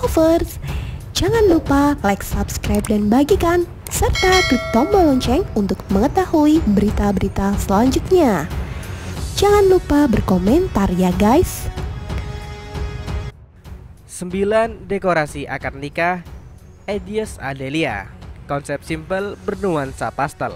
lovers. Jangan lupa like, subscribe, dan bagikan, serta klik tombol lonceng untuk mengetahui berita-berita selanjutnya. Jangan lupa berkomentar ya guys. 9 dekorasi akad nikah Edies Adelia. Konsep simpel bernuansa pastel.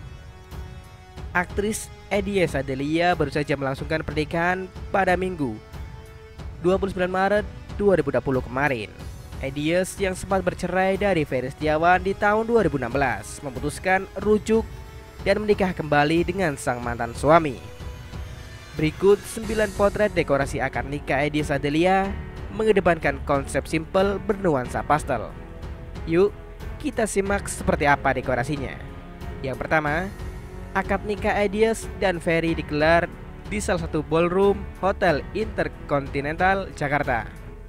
Aktris Edies Adelia baru saja melangsungkan pernikahan pada Minggu 29 Maret 2020 kemarin. Edies yang sempat bercerai dari Ferry Setiawan di tahun 2016 memutuskan rujuk dan menikah kembali dengan sang mantan suami. Berikut 9 potret dekorasi akad nikah Edies Adelia mengedepankan konsep simpel bernuansa pastel. Yuk, kita simak seperti apa dekorasinya. Yang pertama, akad nikah Edies dan Ferry digelar di salah satu ballroom Hotel Intercontinental Jakarta.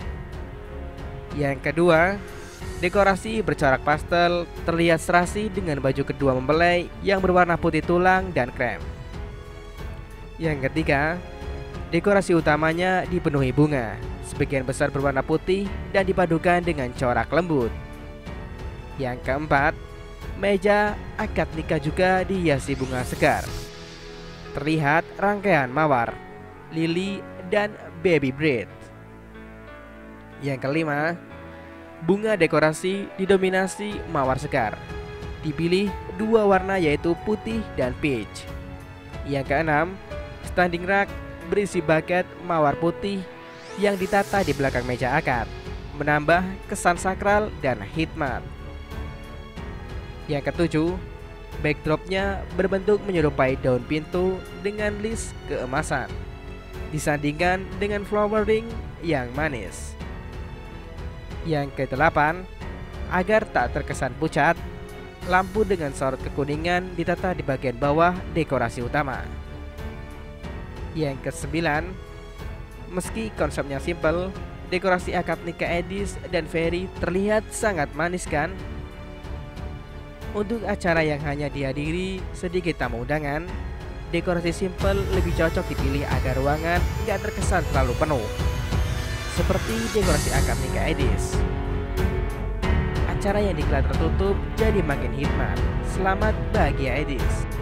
Yang kedua, dekorasi bercorak pastel terlihat serasi dengan baju kedua mempelai yang berwarna putih tulang dan krem. Yang ketiga, dekorasi utamanya dipenuhi bunga, sebagian besar berwarna putih dan dipadukan dengan corak lembut. Yang keempat, meja akad nikah juga dihiasi bunga segar. Terlihat rangkaian mawar, lili, dan baby bread. Yang kelima, bunga dekorasi didominasi mawar segar. Dipilih 2 warna yaitu putih dan peach. Yang keenam, standing rack berisi buket mawar putih yang ditata di belakang meja akad, menambah kesan sakral dan hikmat. Yang ketujuh, backdropnya berbentuk menyerupai daun pintu dengan list keemasan, disandingkan dengan flowering yang manis. Yang kedelapan, agar tak terkesan pucat, lampu dengan sorot kekuningan ditata di bagian bawah dekorasi utama. Yang kesembilan, meski konsepnya simpel, dekorasi akad nikah Edies dan Ferry terlihat sangat manis kan? Untuk acara yang hanya dihadiri sedikit tamu undangan, dekorasi simpel lebih cocok dipilih agar ruangan tidak terkesan terlalu penuh, seperti dekorasi akad nikah Edies. Acara yang digelar tertutup jadi makin hikmat. Selamat bahagia Edies.